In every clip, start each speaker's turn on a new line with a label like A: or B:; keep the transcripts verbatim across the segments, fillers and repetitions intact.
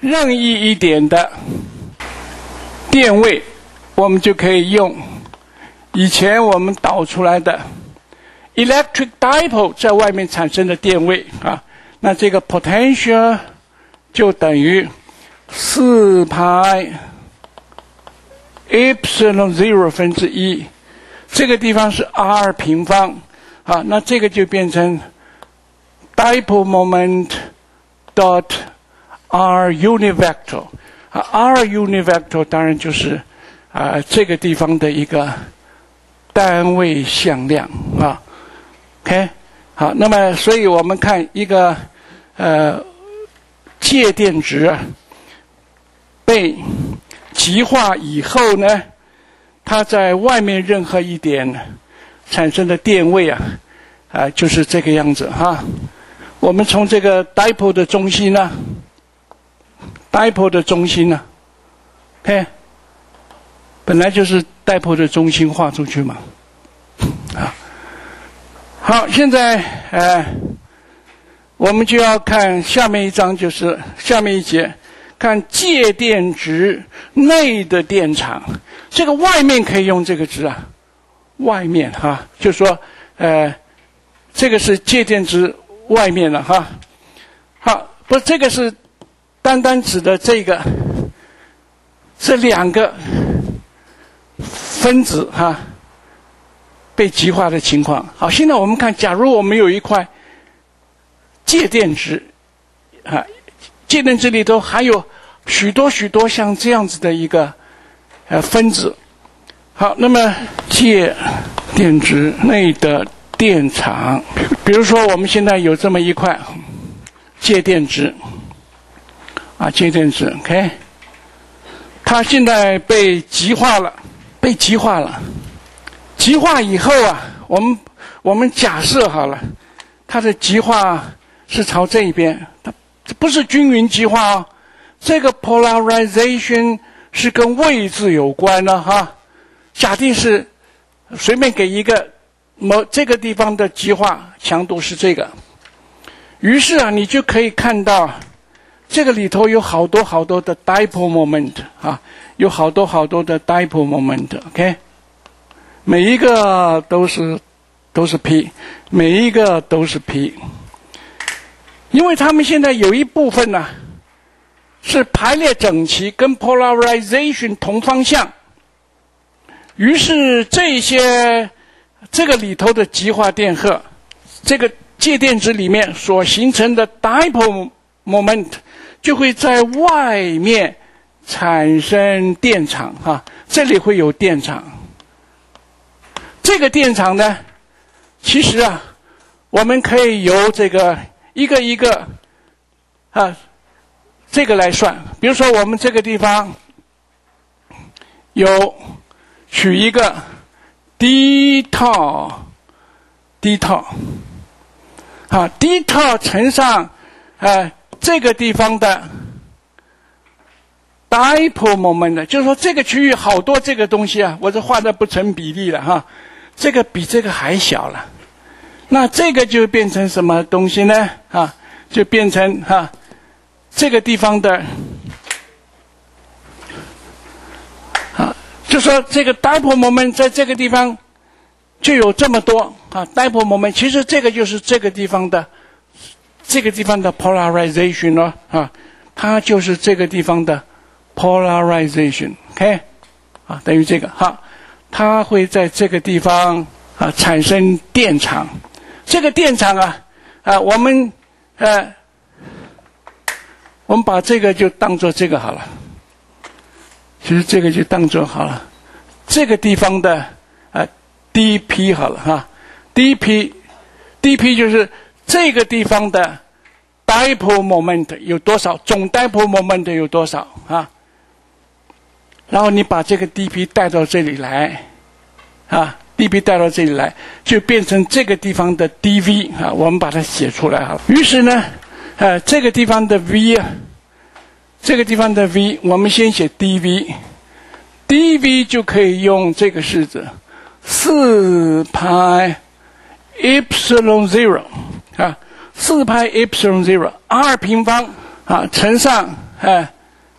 A: 任意一点的电位，我们就可以用以前我们导出来的 electric dipole 在外面产生的电位啊，那这个 potential 就等于四派 epsilon zero 分之一，这个地方是 r 平方啊，那这个就变成 dipole moment dot r unit vector 啊 ，r unit vector 当然就是啊这个地方的一个单位向量啊 ，OK， 好，那么所以我们看一个呃介电值啊被极化以后呢，它在外面任何一点产生的电位啊，啊、呃、就是这个样子哈。我们从这个 dipole 的中心呢 ，dipole 的中心呢 ，OK， 本来就是 dipole 的中心画出去嘛，啊，好，现在呃，我们就要看下面一章，就是下面一节，看介电值内的电场，这个外面可以用这个值啊，外面哈、啊，就说呃，这个是介电值。外面了哈，好，不，这个是单单指的这个这两个分子哈被极化的情况。好，现在我们看，假如我们有一块介电值啊，介电值里头还有许多许多像这样子的一个呃分子。好，那么介电值内的电场，比如说我们现在有这么一块介电值啊，介电值 ，OK， 它现在被极化了，被极化了。极化以后啊，我们我们假设好了，它的极化是朝这一边，它不是均匀极化哦，这个 polarization 是跟位置有关的哈。假定是随便给一个。某这个地方的极化强度是这个，于是啊，你就可以看到这个里头有好多好多的 dipole moment 啊，有好多好多的 dipole moment，OK， 每一个都是都是 p， 每一个都是 p， 因为它们现在有一部分呢、啊、是排列整齐，跟 polarization 同方向，于是这些。这个里头的极化电荷，这个介电值里面所形成的 dipole moment 就会在外面产生电场哈，这里会有电场。这个电场呢，其实啊，我们可以由这个一个一个啊这个来算。比如说我们这个地方有取一个。d 套 d 套啊 d 套乘上呃这个地方的 dipole moment， 就是说这个区域好多这个东西啊，我这画的不成比例了哈，这个比这个还小了，那这个就变成什么东西呢？啊，就变成哈、啊、这个地方的。就说这个 dipole moment 在这个地方就有这么多啊 ，dipole moment 其实这个就是这个地方的这个地方的 polarization 哦啊，它就是这个地方的 polarization，OK， 啊，等于这个哈，它会在这个地方啊产生电场，这个电场啊啊，我们呃，我们把这个就当做这个好了。其实这个就当做好了，这个地方的呃 dp 好了哈 ，dp dp 就是这个地方的 dipole moment 有多少，总 dipole moment 有多少啊？然后你把这个 dp 带到这里来，啊 ，dp 带到这里来，就变成这个地方的 dv 啊，我们把它写出来好了。于是呢，呃，这个地方的 v 啊。这个地方的 v， 我们先写 dv，dv 就可以用这个式子，四派 epsilon zero 啊，四派 epsilon zero r 平方啊乘上啊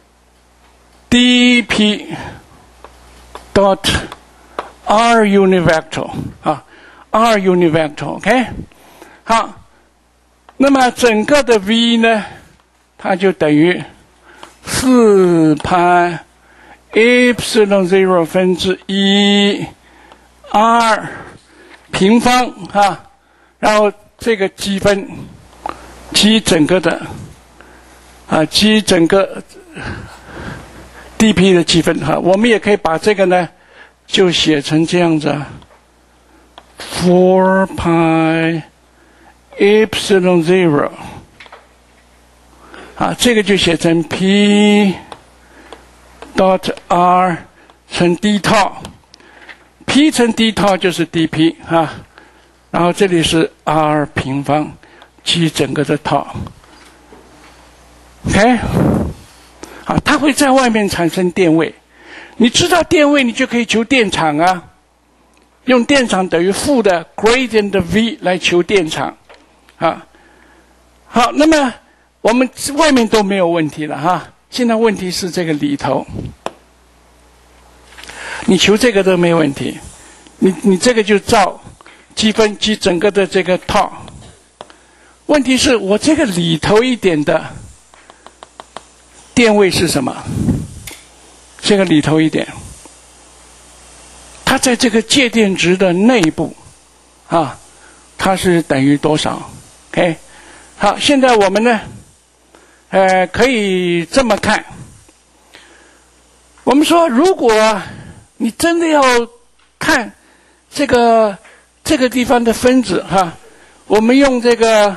A: dp dot r unit vector 啊 r unit vector OK 好，那么整个的 v 呢，它就等于四派 epsilon zero 分之一 r 平方啊，然后这个积分积整个的啊积整个 dp 的积分哈，我们也可以把这个呢就写成这样子 four pi epsilon zero 啊，这个就写成 p dot r 乘 d 套 ，p 乘 d 套就是 dp 啊，然后这里是 r 平方积整个的套 ，OK， 啊，它会在外面产生电位，你知道电位，你就可以求电场啊，用电场等于负的 gradient v 来求电场，啊，好，那么我们外面都没有问题了哈。现在问题是这个里头，你求这个都没问题，你你这个就照积分积整个的这个套。问题是我这个里头一点的电位是什么？这个里头一点，它在这个介电值的内部啊，它是等于多少 ？OK， 好，现在我们呢？呃，可以这么看。我们说，如果你真的要看这个这个地方的分子哈，我们用这个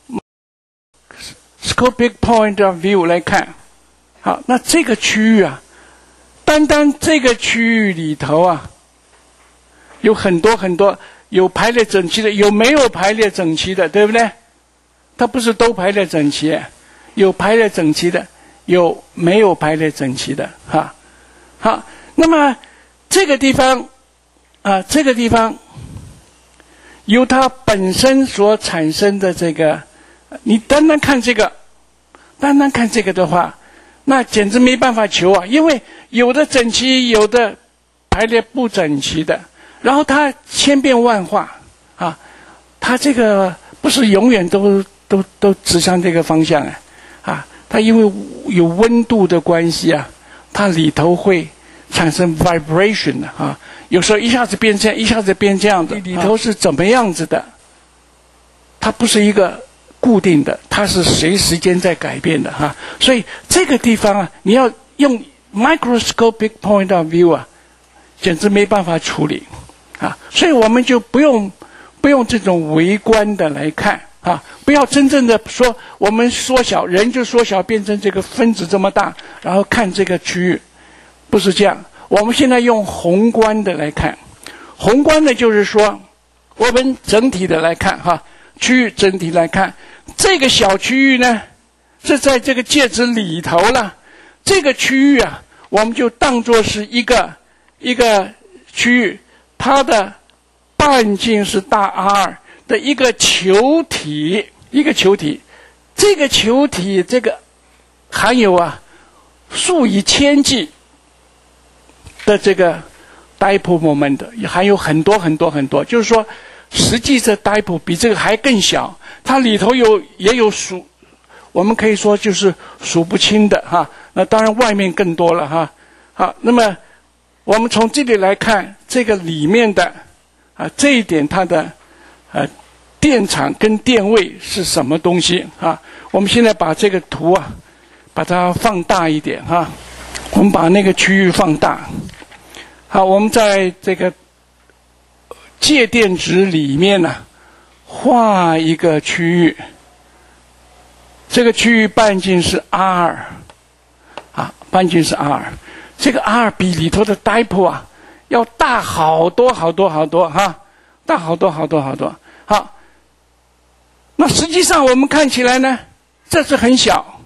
A: scopic point of view 来看。好，那这个区域啊，单单这个区域里头啊，有很多很多有排列整齐的，有没有排列整齐的，对不对？它不是都排列整齐。有排列整齐的，有没有排列整齐的，哈，好，那么这个地方，啊，这个地方由它本身所产生的这个，你单单看这个，单单看这个的话，那简直没办法求啊，因为有的整齐，有的排列不整齐的，然后它千变万化啊，它这个不是永远都都都指向这个方向啊。啊，它因为有温度的关系啊，它里头会产生 vibration 的啊，有时候一下子变这样，一下子变这样的，里头是怎么样子的？它不是一个固定的，它是随时间在改变的哈、啊。所以这个地方啊，你要用 microscopic point of view 啊，简直没办法处理啊，所以我们就不用不用这种微观的来看。啊，不要真正的说我们缩小，人就缩小变成这个分子这么大，然后看这个区域，不是这样。我们现在用宏观的来看，宏观的就是说，我们整体的来看哈，区域整体来看，这个小区域呢是在这个介质里头了，这个区域啊，我们就当作是一个一个区域，它的半径是大 R。的一个球体，一个球体，这个球体这个含有啊数以千计的这个 dipole moment， 含有很多很多很多，就是说，实际这 dipole 比这个还更小，它里头有也有数，我们可以说就是数不清的哈。那当然外面更多了哈。好，那么我们从这里来看，这个里面的啊这一点它的。呃，电场跟电位是什么东西啊？我们现在把这个图啊，把它放大一点哈、啊。我们把那个区域放大。好，我们在这个介电值里面呢、啊，画一个区域。这个区域半径是 R， 啊，半径是 R。这个 R 比里头的 dipole 啊要大好多好多好多哈。啊大好多好多好多，好。那实际上我们看起来呢，这是很小。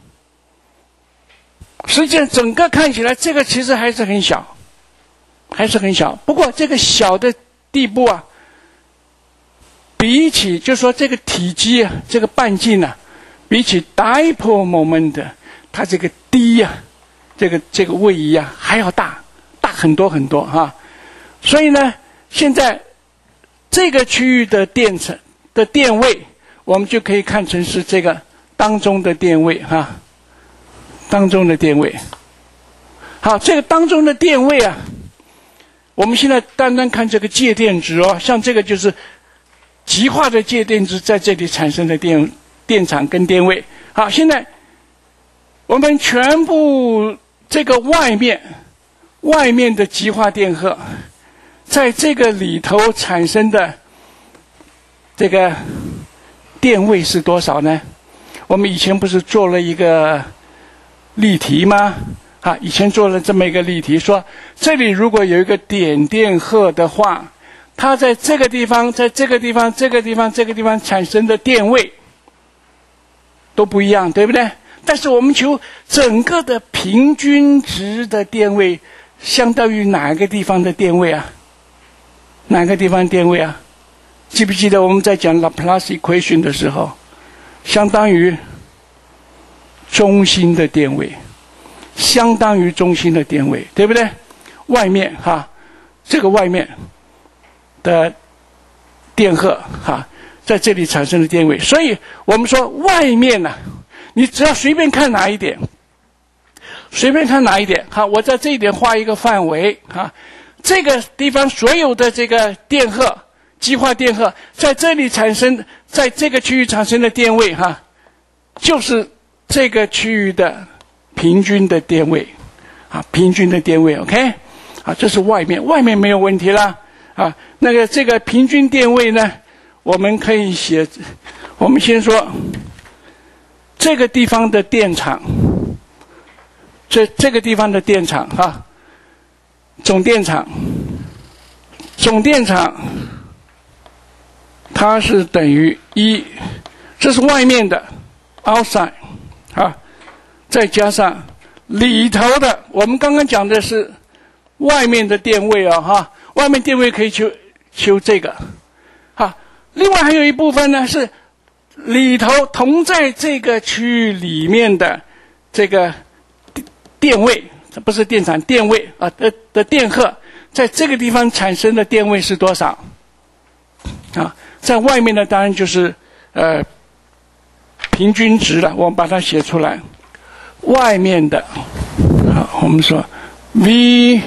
A: 实际上整个看起来，这个其实还是很小，还是很小。不过这个小的地步啊，比起就说这个体积啊，这个半径啊，比起 dipole moment 它这个 D 呀、啊，这个这个位移啊还要大，大很多很多哈、啊。所以呢，现在这个区域的电层的电位，我们就可以看成是这个当中的电位哈、啊，当中的电位。好，这个当中的电位啊，我们现在单单看这个介电值哦，像这个就是极化的介电值在这里产生的电电场跟电位。好，现在我们全部这个外面外面的极化电荷，在这个里头产生的这个电位是多少呢？我们以前不是做了一个例题吗？啊，以前做了这么一个例题，说这里如果有一个点电荷的话，它在这个地方、在这个地方、这个地方、这个地方产生的电位都不一样，对不对？但是我们求整个的平均值的电位相当于哪个地方的电位啊？哪个地方电位啊？记不记得我们在讲 Laplace equation 的时候，相当于中心的电位。相当于中心的电位，对不对？外面哈，这个外面的电荷哈，在这里产生的电位，所以我们说外面呢、啊，你只要随便看哪一点，随便看哪一点，好，我在这一点画一个范围哈，这个地方所有的这个电荷，极化电荷在这里产生，在这个区域产生的电位哈，就是这个区域的平均的电位，啊，平均的电位 ，OK， 啊，这是外面，外面没有问题啦，啊，那个这个平均电位呢，我们可以写，我们先说这个地方的电场，这这个地方的电场哈、啊，总电场，总电场，它是等于一，这是外面的 outside， 啊。再加上里头的，我们刚刚讲的是外面的电位啊，哈，外面电位可以求求这个，哈，另外还有一部分呢是里头同在这个区域里面的这个电位，这不是电场，电位啊的的电荷，在这个地方产生的电位是多少？啊，在外面呢，当然就是呃平均值了，我们把它写出来。外面的，好，我们说 V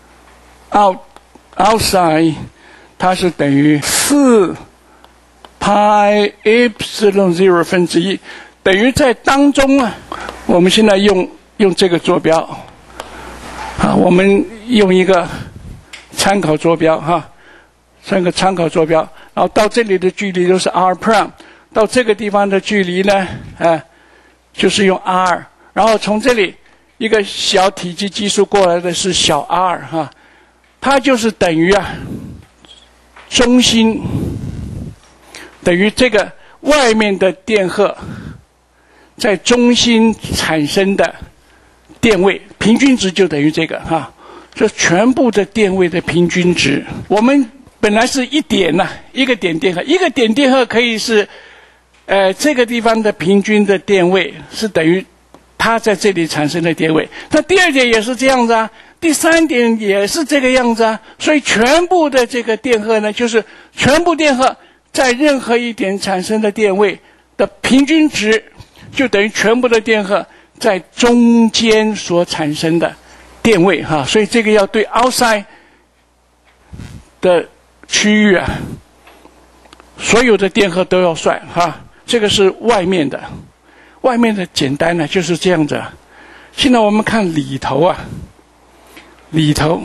A: out outside， 它是等于四派 epsilon zero 分之一，等于在当中啊。我们现在用用这个坐标，啊，我们用一个参考坐标哈，三个参考坐标，然后到这里的距离都是 r prime， 到这个地方的距离呢，啊，就是用 r。然后从这里一个小体积基数过来的是小 r 哈，它就是等于啊中心等于这个外面的电荷在中心产生的电位，平均值就等于这个哈，这全部的电位的平均值。我们本来是一点呐、啊，一个点电荷，一个点电荷可以是呃这个地方的平均的电位是等于它在这里产生的电位，那第二点也是这样子啊，第三点也是这个样子啊，所以全部的这个电荷呢，就是全部电荷在任何一点产生的电位的平均值，就等于全部的电荷在中间所产生的电位哈，所以这个要对 outside 的区域啊，所有的电荷都要算哈，这个是外面的。外面的简单呢就是这样子。现在我们看里头啊，里头，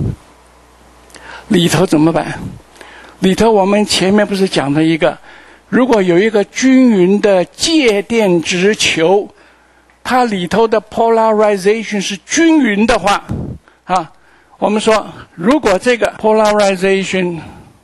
A: 里头怎么办？里头我们前面不是讲了一个，如果有一个均匀的介电值球，它里头的 polarization 是均匀的话，啊，我们说如果这个 polarization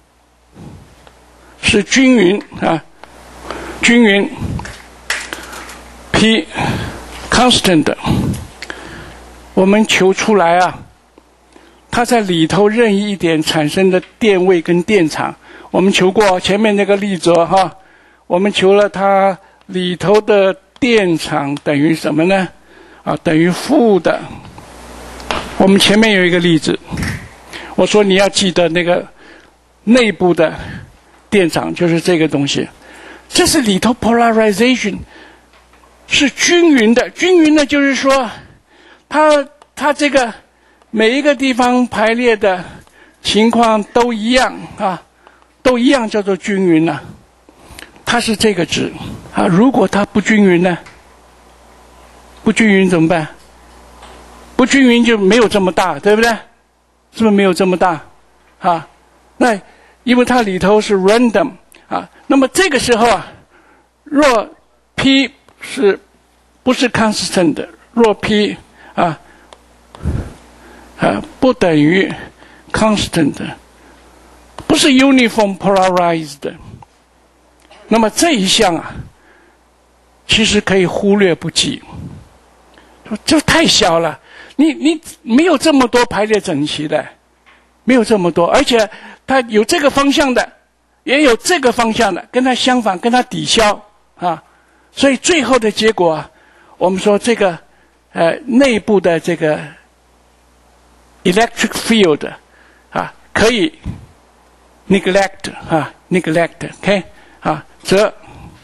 A: 是均匀啊，均匀。P constant， 我们求出来啊，它在里头任意一点产生的电位跟电场，我们求过前面那个例子哈，我们求了它里头的电场等于什么呢？ 啊等于负的。我们前面有一个例子，我说你要记得那个内部的电场就是这个东西，这是里头 polarization 是均匀的，均匀的就是说它它这个每一个地方排列的情况都一样啊，都一样叫做均匀了、啊。它是这个值啊，如果它不均匀呢？不均匀怎么办？不均匀就没有这么大，对不对？是不是没有这么大？啊，那因为它里头是 random 啊，那么这个时候啊，若 p 是不是 constant 的？若 p 啊啊不等于 constant 的，不是 uniform polarized 的，那么这一项啊，其实可以忽略不计，这太小了。你你没有这么多排列整齐的，没有这么多，而且它有这个方向的，也有这个方向的，跟它相反，跟它抵消啊。所以最后的结果啊，我们说这个呃内部的这个 electric field 啊，可以 neglect 啊 neglect OK 啊，则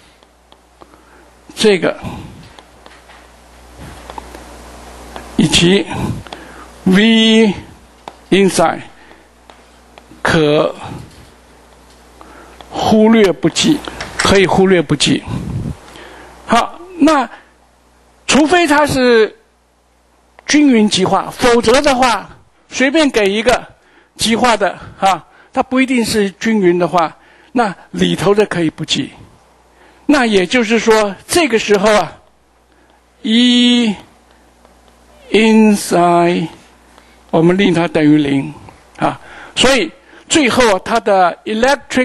A: 这个。以及 V inside 可忽略不计，可以忽略不计。好，那除非它是均匀极化，否则的话，随便给一个极化的啊，它不一定是均匀的话，那里头的可以不计。那也就是说，这个时候啊，一。inside 我们令它等于零啊，所以最后它的 electric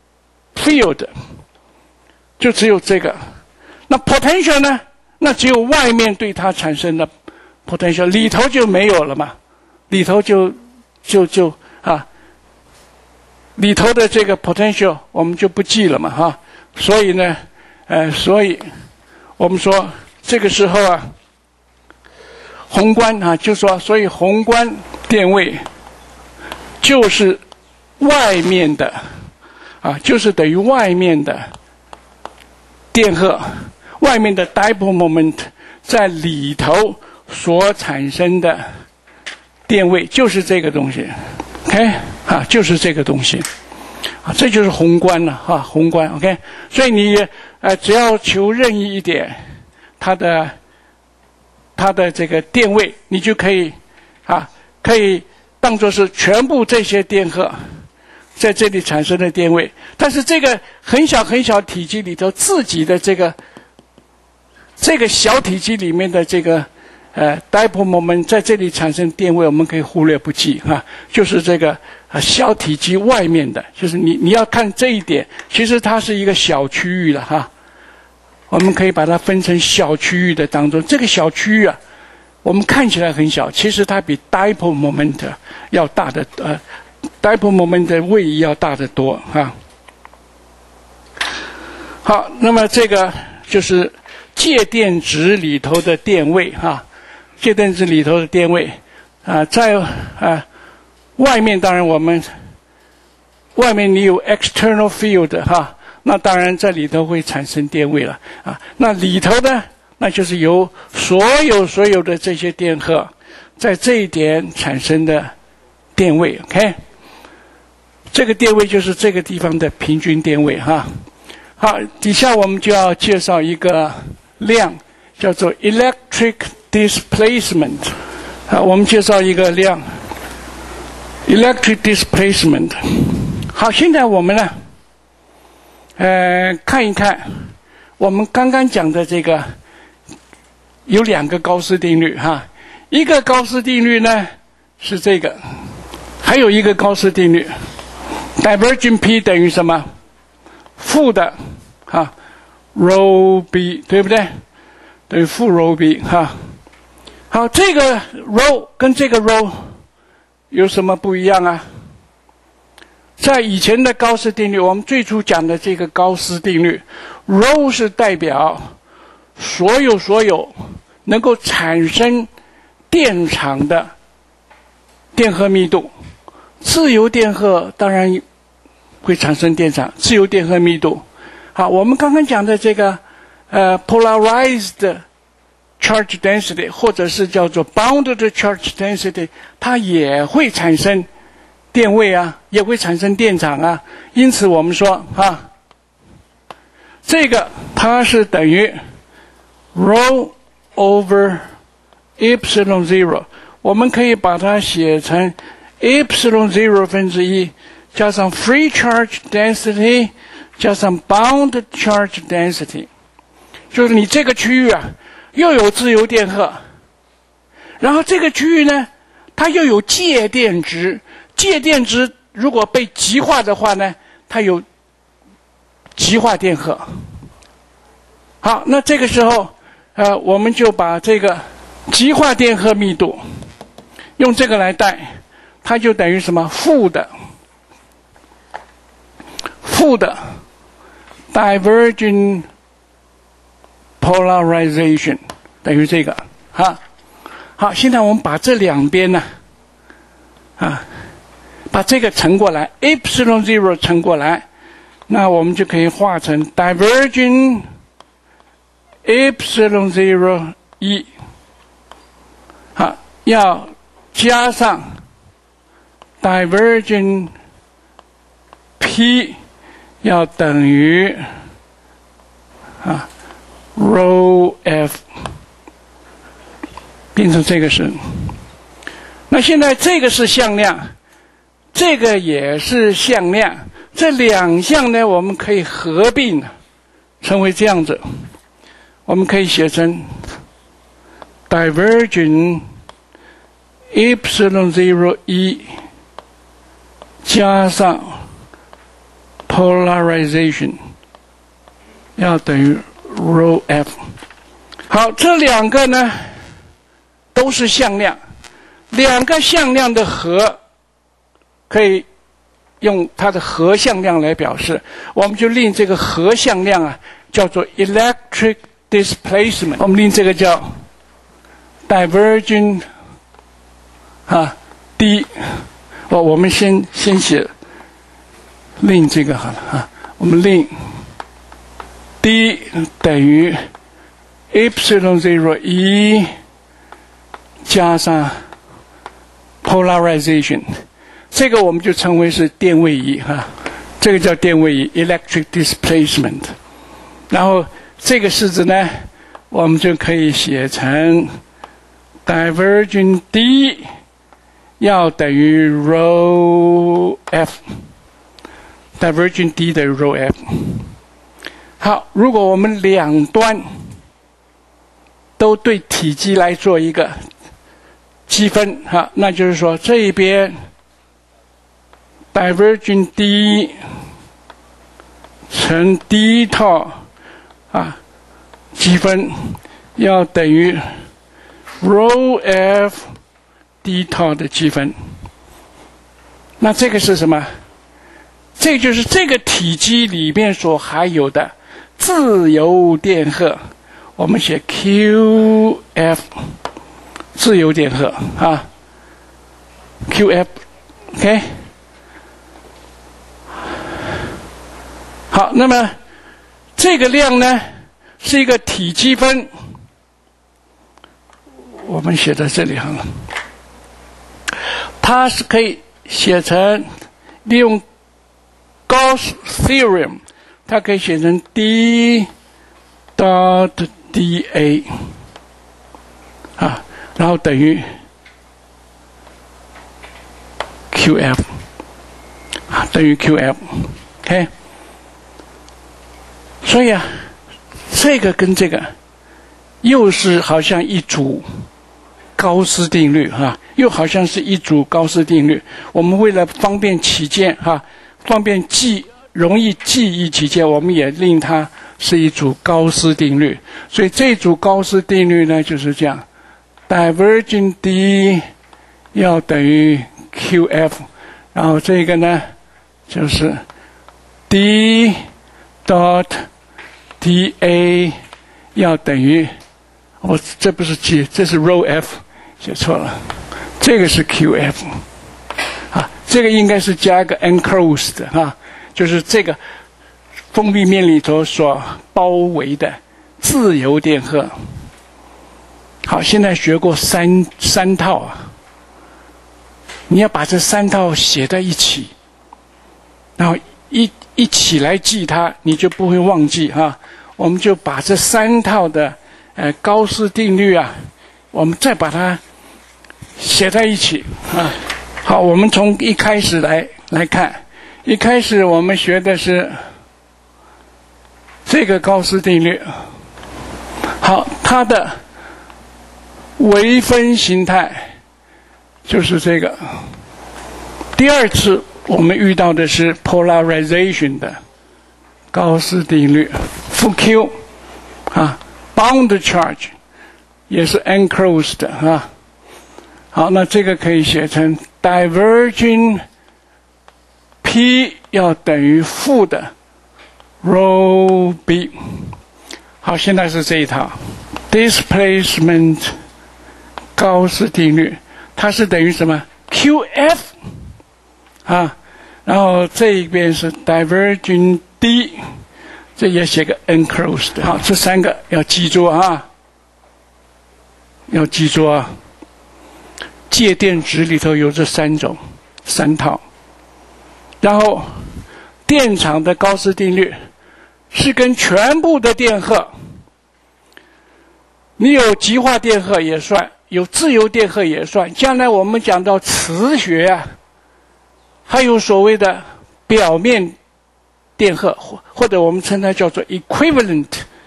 A: field 就只有这个。那 potential 呢？那只有外面对它产生的 potential， 里头就没有了嘛，里头就就就啊，里头的这个 potential 我们就不记了嘛哈。所以呢，呃，所以我们说这个时候啊。宏观啊，就说，所以宏观电位就是外面的啊，就是等于外面的电荷，外面的 dipole moment 在里头所产生的电位就是这个东西 ，OK 啊，就是这个东西啊，这就是宏观了哈、啊，宏观 OK， 所以你呃只要求任意一点，它的。它的这个电位，你就可以啊，可以当作是全部这些电荷在这里产生的电位。但是这个很小很小体积里头，自己的这个这个小体积里面的这个呃 dipole moment 在这里产生电位，我们可以忽略不计哈，就是这个啊小体积外面的，就是你你要看这一点，其实它是一个小区域了哈。我们可以把它分成小区域的当中，这个小区域啊，我们看起来很小，其实它比 dipole moment 要大的呃 dipole moment 的位移要大得多啊。好，那么这个就是介电值里头的电位啊，介电值里头的电位啊，在啊外面当然我们外面你有 external field 哈。那当然在里头会产生电位了啊，那里头呢，那就是由所有所有的这些电荷在这一点产生的电位 OK， 这个电位就是这个地方的平均电位哈。好，底下我们就要介绍一个量，叫做 electric displacement 啊，我们介绍一个量 electric displacement。好，现在我们呢呃，看一看我们刚刚讲的这个有两个高斯定律哈，一个高斯定律呢是这个，还有一个高斯定律 ，divergent P 等于什么？负的哈 ，rho B 对不对？等于负 rho B 哈。好，这个 rho 跟这个 rho 有什么不一样啊？在以前的高斯定律，我们最初讲的这个高斯定律 ，rho 是代表所有所有能够产生电场的电荷密度。自由电荷当然会产生电场，自由电荷密度。好，我们刚刚讲的这个呃 polarized charge density 或者是叫做 bounded charge density， 它也会产生电位啊，也会产生电场啊。因此我们说啊，这个它是等于 rho over epsilon zero， 我们可以把它写成 epsilon zero 分之一加上 free charge density 加上 bound charge density， 就是你这个区域啊又有自由电荷，然后这个区域呢它又有介电值，介电值如果被极化的话呢，它有极化电荷。好，那这个时候呃我们就把这个极化电荷密度用这个来代，它就等于什么？负的负的 divergent polarization 等于这个。好，好，现在我们把这两边呢啊把这个乘过来 epsilon zero 乘过来，那我们就可以画成 divergent epsilon zero 一，好，要加上 divergent p 要等于啊 rho f， 变成这个是。那现在这个是向量，这个也是向量，这两项呢我们可以合并成为这样子，我们可以写成 divergent epsilon zero 一加上 polarization 要等于 rho f。 好，这两个呢都是向量，两个向量的和可以用它的和向量来表示，我们就令这个和向量啊叫做 electric displacement， 我们令这个叫 divergent 啊 d， 我我们先先写令这个好了啊，我们令 d 等于 epsilon zero 一加上 polarization， 这个我们就称为是电位移哈，这个叫电位移 electric displacement。然后这个式子呢，我们就可以写成 divergent d 要等于 rho f，divergent d 等于 rho f。好，如果我们两端都对体积来做一个积分哈，那就是说这一边 divergent d 乘 d 套啊积分要等于 rho f d 套的积分。那这个是什么？这就是这个体积里面所含有的自由电荷，我们写 Q F 自由电荷啊 ，Q F OK。好，那么这个量呢是一个体积分，我们写在这里好了。它是可以写成利用 Gauss theorem， 它可以写成 d dot dA 啊，然后等于 Q F 啊，等于 Q F OK。所以啊，这个跟这个又是好像一组高斯定律哈、啊，又好像是一组高斯定律。我们为了方便起见哈、啊，方便记容易记忆起见，我们也令它是一组高斯定律。所以这组高斯定律呢就是这样 ，divergent d 要等于 Q F， 然后这个呢就是 d dot dA 要等于我这不是 G， 这是 Rho F， 写错了，这个是 Q F， 啊，这个应该是加一个 enclosed 啊，就是这个封闭面里头所包围的自由电荷。好，现在学过三三套啊，你要把这三套写在一起，然后一一起来记它，你就不会忘记哈。我们就把这三套的呃高斯定律啊，我们再把它写在一起啊。好，我们从一开始来来看，一开始我们学的是这个高斯定律。好，它的微分形态就是这个。第二次我们遇到的是 polarization 的高斯定律，负 Q 啊 ，bound charge 也是 enclosed 啊。好，那这个可以写成 diverging P 要等于负的 rho B。好，现在是这一套 displacement 高斯定律，它是等于什么 ？Q F 啊，然后这一边是 diverging D， 这也写个 enclosed。好，这三个要记住啊，要记住啊。介电值里头有这三种三套，然后电场的高斯定律是跟全部的电荷，你有极化电荷也算，有自由电荷也算。将来我们讲到磁学啊，还有所谓的表面电荷，或者我们称它叫做 equivalent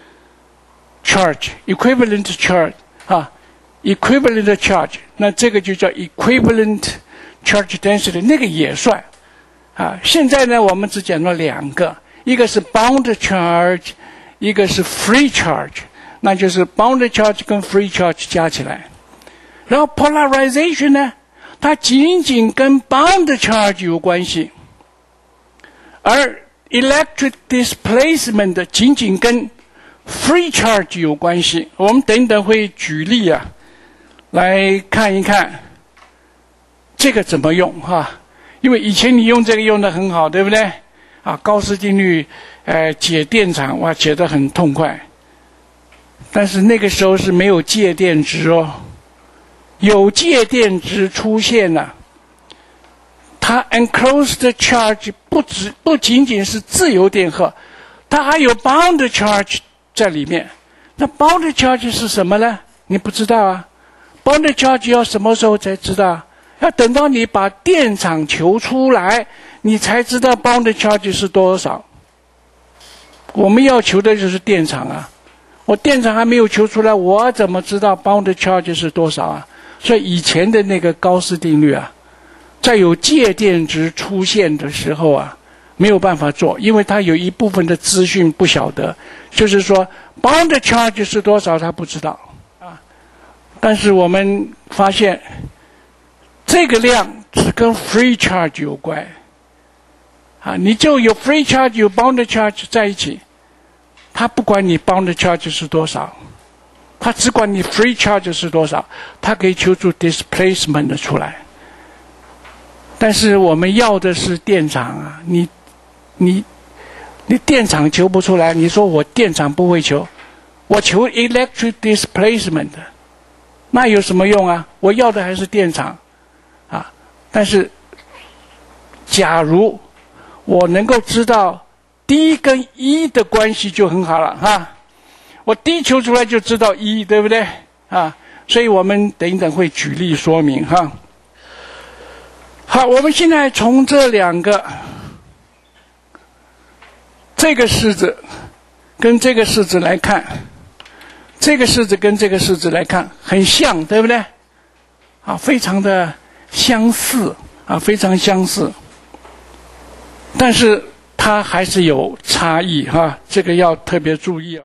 A: charge，equivalent charge 啊。equivalent charge， 那这个就叫 equivalent charge density， 那个也算啊。现在呢，我们只讲了两个，一个是 bound charge， 一个是 free charge， 那就是 bound charge 跟 free charge 加起来。然后 polarization 呢，它仅仅跟 bound charge 有关系，而 electric displacement 仅仅跟 free charge 有关系。我们等等会举例啊。来看一看这个怎么用哈，因为以前你用这个用得很好，对不对？啊，高斯定律，呃，解电场哇，解得很痛快。但是那个时候是没有介电值哦，有介电值出现了，它 enclosed charge 不只不仅仅是自由电荷，它还有 bound charge 在里面。那 bound charge 是什么呢？你不知道啊。bound charge 要什么时候才知道？要等到你把电场求出来，你才知道 bound charge 是多少。我们要求的就是电场啊，我电场还没有求出来，我怎么知道 bound charge 是多少啊？所以以前的那个高斯定律啊，在有介电值出现的时候啊，没有办法做，因为它有一部分的资讯不晓得，就是说 bound charge 是多少他不知道。但是我们发现，这个量只跟 free charge 有关，啊，你就有 free charge 有 bound charge 在一起，它不管你 bound charge 是多少，它只管你 free charge 是多少，它可以求出 displacement 出来。但是我们要的是电场啊，你你你电场求不出来，你说我电场不会求，我求 electric displacement。那有什么用啊？我要的还是电场，啊！但是，假如我能够知道 D 跟 E 的关系就很好了哈。我 D 求出来就知道 E， 对不对？啊，所以我们等一等会举例说明哈。好，我们现在从这两个，这个式子跟这个式子来看。这个式子跟这个式子来看很像，对不对？啊，非常的相似啊，非常相似。但是它还是有差异哈，这个要特别注意。